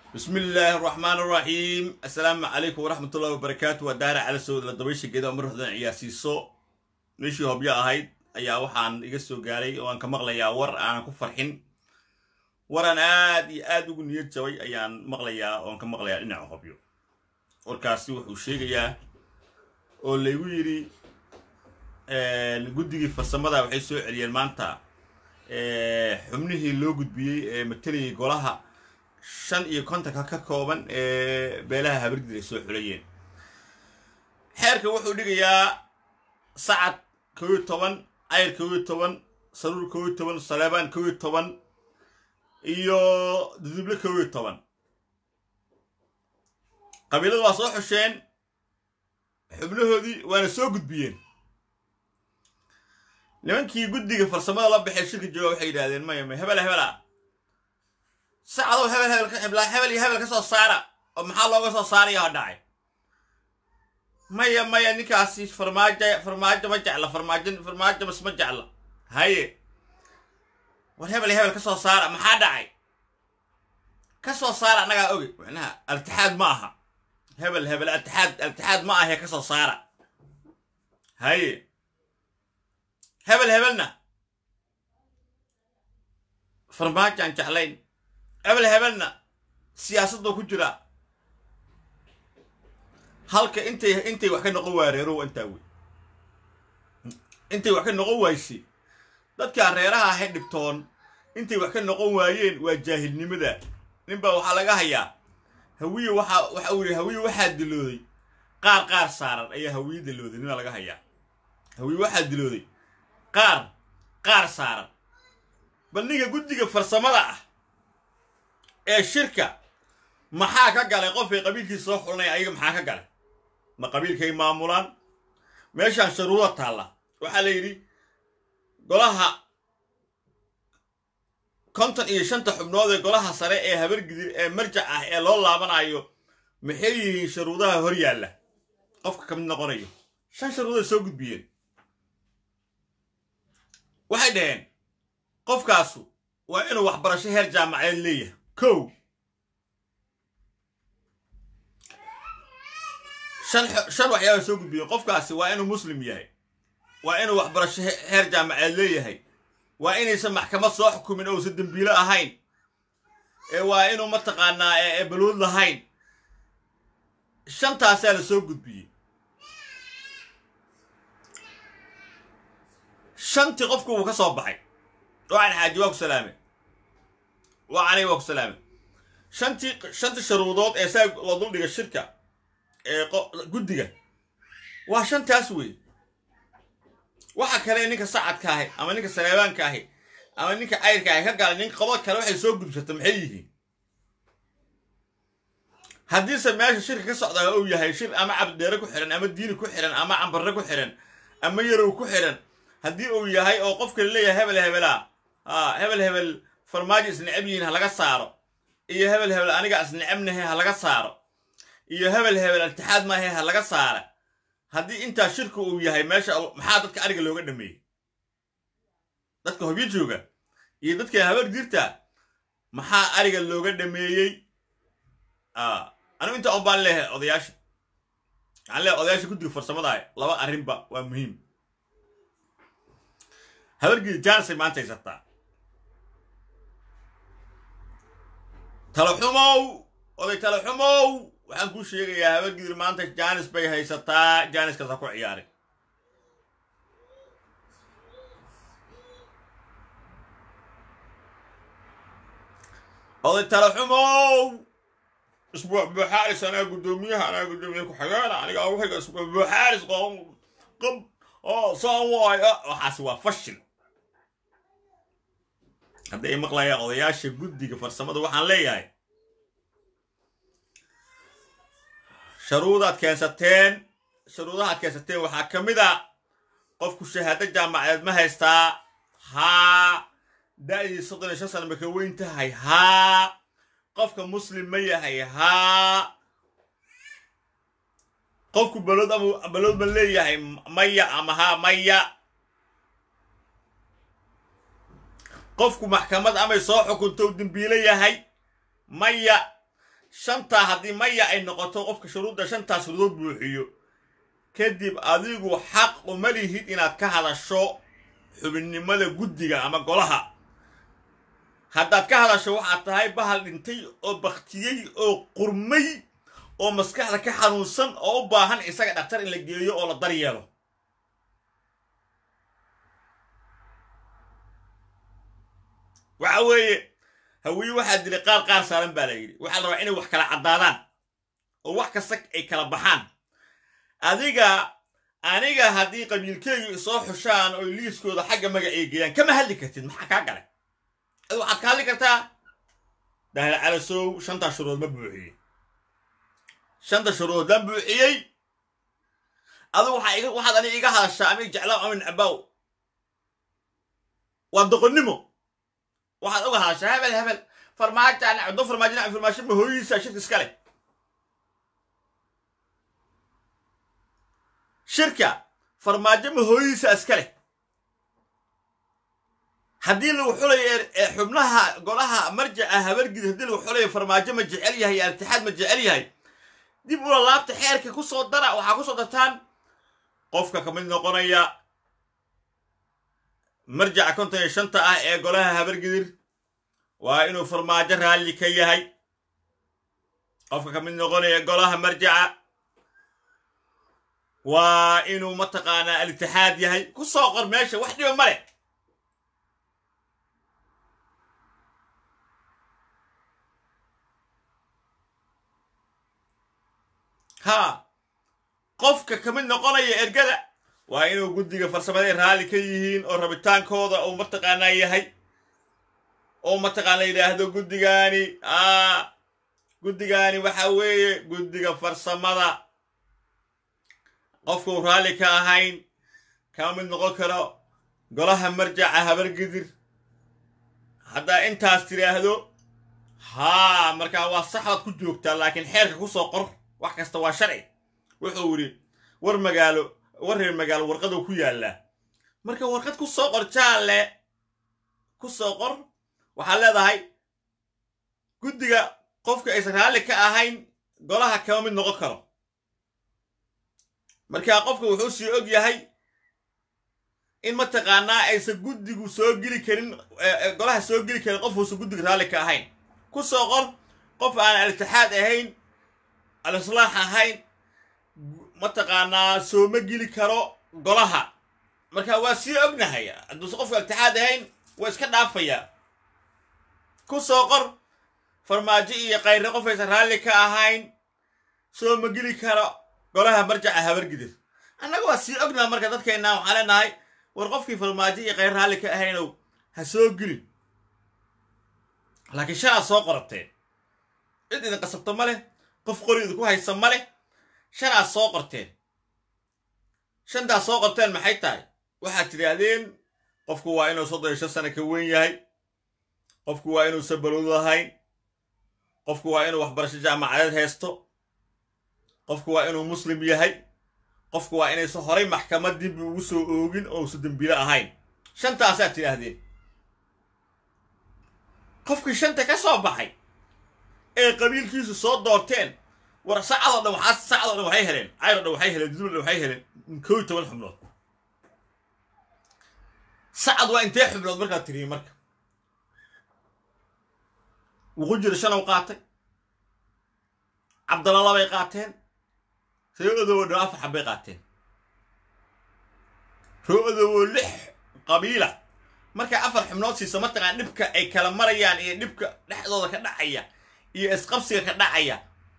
بسم الله الرحمن الرحيم. السلام عليكم ورحمة الله وبركاته. ودار على سود لدويش كده مرة عياسي نشي هبيا هاي أيا وحن يجسوا جاري وأنا كمغلى يا أنا كفرحين أنا آد يقول يتسوي أيان مغلى وأنا كمغلى إنه هبيو وركاسي وشيء يا واللي ويري الجودي في السماء وحيسو عريان مانتا حمله لو جود بي متري قولها شن يكونتك ككوبان بيلها هبرد يسوي حليين حركة وحول يا ساعة كوي طبعا عير كوي طبعا سرور كوي طبعا صلابان كوي طبعا إيو دبل كوي طبعا قبيلة الوصوح الشين حبله هذي وأنا سوق بيين لمن كي يقدي فرسمة الله بحي الشركة جوا وحيد هذين ما هبلا ساعدوا هبل كسر صارة ومحل الله كسر صاري هداي ما نكاسي فرماجة ما جعله فرماجة بس ما جعله هاي والهبل كسر صارة ما حداي كسر صارة أنا قاوي معناها الاتحاد معها هبل الاتحاد معها هي كسر صارة هاي هبلنا فرماجة عن جعلين هبلنا سياسة كجرا هلك انت وحكي نقوى ريرو انت وحكي نقوى يسي dadka reeraha hay dhibtoon intii wax ka noqon waayeen waa jaahilnimada ninba waxa laga hayaa hawiye waxa uu hawiye waxa dilooday qaar saaran ayaa hawiye dilooday nin laga hayaa hawiye waxa dilooday qaar saaran balniga guddiga farsamada ah ee shirka maxaa ka galay qofkii qabiilkiisa soo xulnay ayaga maxaa ka galay ma qabiilkay maamulaan meeshaan shuruudo taala waxa la yiri golaha konton iyo shanta xubnood ee golaha sare ee habargidir ee marjac ah ee loo laabanayo maxay yihiin shuruudaha hor yaalla qofka kamid noqonayo shan shuruudo soo gudbiyeen waxay dhaheen qofkaasu waa inuu waxbarasho heer jaamacadeed leeyahay كو شن وحياة سوق بيه قف كاسي وإنه مسلم يهي وإنه وحبرش هير جامع اللي يهي وإنه يسمى محكمة صاحكم من أو سدن بيلا هين وإنه متقانا بلود لهين شن تاسال سوق بيه شن تقفكم وكصوبحي وعن حاجواك سلامي وعليه وسلام شنت شروطات اساق لو دغ الشركه غديغا وا شنت اسوي waxa kale ninka sacadka ah ama ninka saleebaanka ah ama ninka ayrka ah ka gal nin qabad kale waxay soo gudbsatay maxay yihiin hadii sameeyay shirka ka socda oo yahay shir ama cabdeere ku xiran ama diin ku xiran ama ambarre ku xiran ama yarow ku xiran hadii uu yahay oo qofka leeyahay hebel فرماجي اسنعبين هلقا صارو إيه هبل أنيقا اسنعبنه هلقا صارو إيه هبل الاتحاد ما هي هلقا صارو هدي انتا شركو وياهي ماشا محادتك أريقا لوغا دمي دادك هو بيجوغا إيه دادك هبل ديرتا محا أريقا لوغا دمي أنا انتا أبان ليه أضياش عن ليه أضياش كنت فرصة داي لابا أرنبا ومهم هبل جانسي ما انتا يسطا تلحمو oday taloxumow waxaan ku sheegayaa habargidir maanta jaanis bay haysataa jaaniska sa ku ciyaari oday taloxumow isbuuc buuxaaris anaa gudoomiyaha ku xagaana aniga ugu xiga isbuuc buuxaaris qab saan waaya waxaas waa fashil hadday maqlaya odayaasha guddiga farsamada waxaan leeyahay shuruudaha keensateen waxaa kamid ah qofku shahaado jaamacadeed ma haystaa da'dii 35 sano ma ka weyn tahay qofka muslim ma yahay qofku balod ma leeyahay maya ama maya qofku maxkamad ama soo xukunto dambiile yahay maya shantaa haddii maya ay noqoto qofka shuruudda shantaas shuruudood buuxiyo kadib adigu xaq uma lihid inaad ka hadasho xubinnimada guddiga ama golaha. haddaad ka hadasho waxaad tahay bahal dhintay oo baktiyey oo qurmay oo maskaxda ka xanuunsan oo u baahan isaga dhaktar in la geeyo oo la daryeelo. waxa weeye hawiye waxaa dilay qaar saaran baa la yidhi. waxaa la rabaa inay wax kala caddaadaan oo wax kasta ay kala baxaan. aniga haddii qabiilkeygu isoo xushaan oo liiskooda xagga magacay geeyaan kama hadli kartid. maxaa kaa galay? adigu waxaad ka hadli kartaa daahir calasow shantaa shuruud ma buuxiyey. shanta shuruud la buuxiyey adigu waxaad aniga iga hadashaa ama jeclaa ama nacbaaw waa doqonnimo. waxaad uga hadashaa hebel farmaajo nacdo farmaajo nacdo farmaajo ma hooyiisa shirka iska leh. shirka farmaajo ma hooyiisa iska leh. haddii lagu xulayo xubnaha golaha marjaca habargid haddii lagu xulayo farmaajo ma jecel yahay al-itixaad ma jecel yahay dib ula laabta xeerka ku soo dara. waxaa ku soo dartaan qofka ka mid noqonaya marjaca 55 ah ee golaha habargidir waa inuu farmaajo raalli ka yahay. qofka ka mid noqonaya golaha marjaca waa inuu mataqaanaa al-itixaad yahay. ku soo qor meesha wax dhiba male. qofka ka mid noqonaya ergada waa inuu guddiga farsamada raalli ka yihiin oo rabitaankooda uu mataqaanaa yahay oo mataqaana yidhaahdo guddigaani waxa weeye guddiga farsamada. qofku raalli ka ahayn kama mid noqon karo golaha marjaca habargidir. haddaa intaas tiraahdo markaa waa saxbaad ku joogtaa laakiin xeerka ku soo qor. wax kasta waa sharci. wuxuu yidhi war reer magaalo warqaduu ku yaallaa. marka warqad ku soo qor jaalle ku soo qor. waxaad leedahay guddiga qofka aysan raalli ka ahayn golaha kama mid noqon karo. markaa qofka wuxuu sii og yahay in mataqaanaa aysan guddigu soo geli karin golaha soo geli karin qof uusan guddiga raalli ka ahayn. ku soo qor qof aan al-itixaad ahayn al-islaax ahayn mataqaanaa sooma geli karo golaha. marka waa sii ognahay hadduusan qofka al-itixaad ahayn waa iska dhaafayaa. ku soo qor farmaajo iyo kayre qof aysan raalli ka ahayn sooma geli karo golaha marjaca habargidir. annaga waa sii ognaha marka dadkeenna waxaan leenahay war qofkii farmaajo iyo kayre raalli ka ahaynow ha soo gelin. laakiin shanaad soo qorateen cid idin qasabto ma leh. qof qori idinku haysa ma leh. shanaad soo qorteen. shantaas soo qorteen maxay tahay? waxaad tidhaahdeen qofku waa inuu 35 sano ka weyn yahay. qofku waa inuusan balowd lahayn. qofku waa inuu waxbarasho jaamacadeed haysto. qofku waa inuu muslim yahay. qofku waa inaysan horay maxkamad dib ugu soo oogin oo uusan dembiile ahayn. shantaasaad tidhaahdeen. qofkii shanta ka soo baxay ee qabiilkiisu soo doorteen war saacadoo dhan waxay heleen cayro dhan waxay heleen dudul waxay heleen 12 xubnood. sacad waa intee xubnood markaad tiriyo marka wuxuu jira 5 qaatay cabdalla 2 bay qaateen sayidoo 4 xabay qaateen roodoo 6 qabiila. marka 4 xubnood siisa mataqaan dhibka ay kala marayaan iyo dhibka dhexdooda ka dhacaya iyo isqabsiga ka dhacaya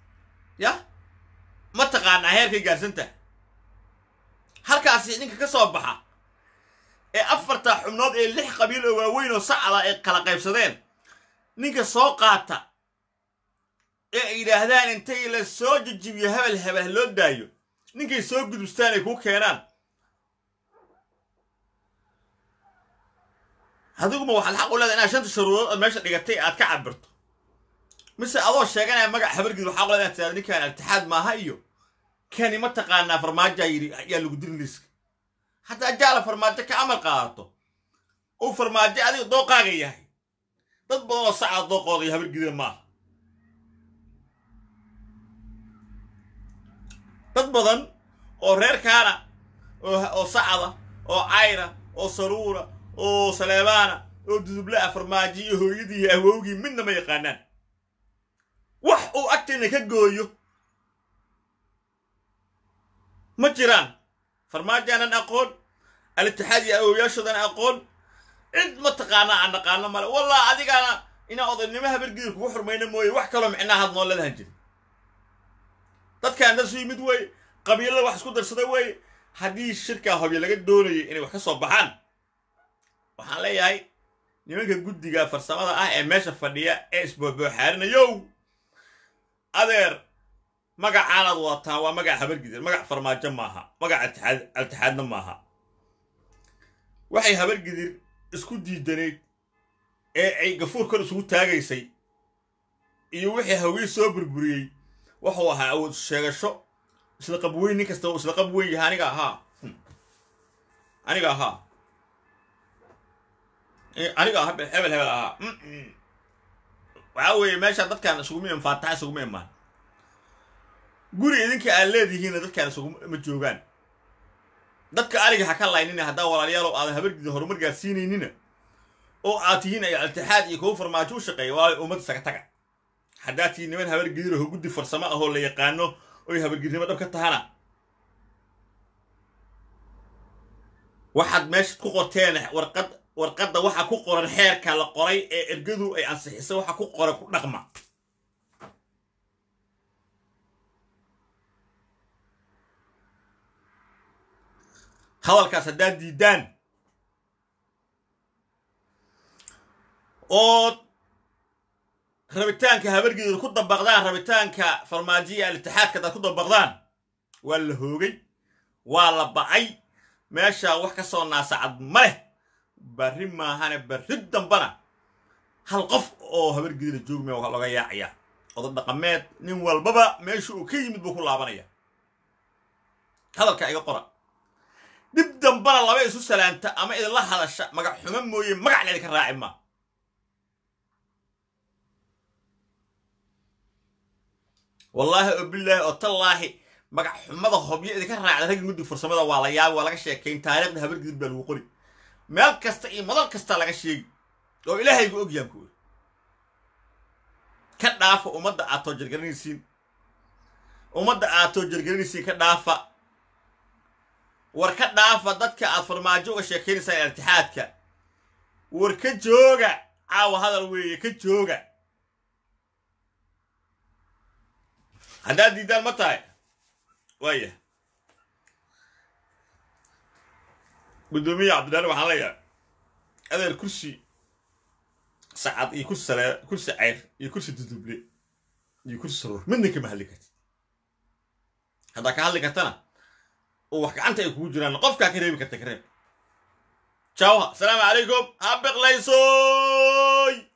mataqaana heerkay gaarsanta. halkaasi ninka ka soo baxa ee 4 xubnood ee 6 qabiil oo waaweyn oo sacada ay kala qaybsadeen ninka soo qaata ee yiraahdaan intay la soo jijibiyo hebel loo daayo ninkay soo gudubstaan ay ku keenaan. adiguma waxaad xaq u leedahay inaad 5 shuruudood meesha dhigatay aad ka cabirto mise adoo sheeganaya magac habargid waxaa qolada inaad tidhahdo ninkaan al-itixaad maaha iyo kani mataqaanaa farmaajo yidhi ayaa lagu dirin liiska. haddaa jaala farmaajo ka amal qaadato uu farmaajo adiga dooqaaga yahay dad badan oo sacad dooqooda iyo habargidina maaha. dad badan oo reer kaana oo sacada oo cayra oo saruura oo saleebaana oo duduble farmaajo iyo hooyadii iyo awowgii midna ma yaqaanaan wax uu agteena ka gooyo ma jiraan farmaajaanan aqoon al-itixaad iyo awowyaashoodan aqoon cid ma taqaana aan naqaano male wallah adigana inaa odaynimo habargidir kugu xurmayna mooye wax kaloo micnaha had nooladahan jirin dadkaan dad suu yimid wey qabiilada wax isku darsada wey haddii shirkaa hobyo laga doonayay inay wax ka soo baxaan waxaan leeyahay nimanka guddiga farsamada ah ee meesha fadhiya ee isboobooxaarinayow adeer magacaanaad wataa waa magac habargidir magac farmaajo maaha magac altixaadna maaha waxay habargidir isku diidanayd ee ay gafuur kor isugu taagaysay iyo wixii hawii soo burburiyey wuxuu ahaa awood sheegasho isla qabweyn nin kasta isla qabweyn yahay aniga ahaa hebel ahaa waxaa weeye meesha dadkaan isuguma iman faataxa isuguma imaan guri idinka aad leedihiinna dadkaan isuguma joogaan dadka ariga ha ka laynina haddaa walaalayaalow aadan habargida horumar gaarsiinaynina oo aad tihiin ay altixaad iyo kuwa farmaajo u shaqeeya waa ummad isaga taga haddaa tihiin niman habargidir oo guddi farsamo ahoo la yaqaano oy habargidnimo dhab ka tahana waxaad meesha ku qorteen warqadda waxa ku qoran xeerka la qoray ee ergadu ay ansixisay waxa ku qoran ku dhaqma hadalkaas haddaad diidaan ood rabitaanka habargidir ku dabaqdaan rabitaanka farmaajiya al-itixaadka hadaad ku dabaqdaan waa la hoogay waa la bacay meesha wax ka soo naasacad ma leh barri maahane barri dambana hal qof oo habargidira joogmaya waa looga yaacaya oday dhaqameed nin walbaba meesha uu ka yimid buu ku laabanaya hadalka iga qora dib dambana laba isu salaanta ama idinla hadasha magac xumo mooye magac leedinka raaci maa wallaahi oo bilaahi oo tallaahi magac xumada hobyo idinka raacda ragga guddi farsamada waa la yaab waa laga sheekayn taariikhda habargidir baa lagu qori meel kasta iyo madal kasta laga sheegi oo ilaahaygu ogyahan ku ka dhaafa ummadda aad toojargaranaysiin ka dhaafa war ka dhaafa dadka aad farmaajo uga sheekaynaysaan altixaadka war ka jooga caawa hadal weeye ka jooga haddaad diidaan ma tahay waaya gudoomiye cabdilaahi waxaan leeyahay adeer kursi sacad iyo kursi ceyr iyo kursi duduble iyo kursi saruur midna kama hadli kartid haddaa ka hadli kartana oo wax gacanta ay kugu jiraan qofkaa ka reebi karta ka reeb jawha asalaamu calaykum ha biqlaysoy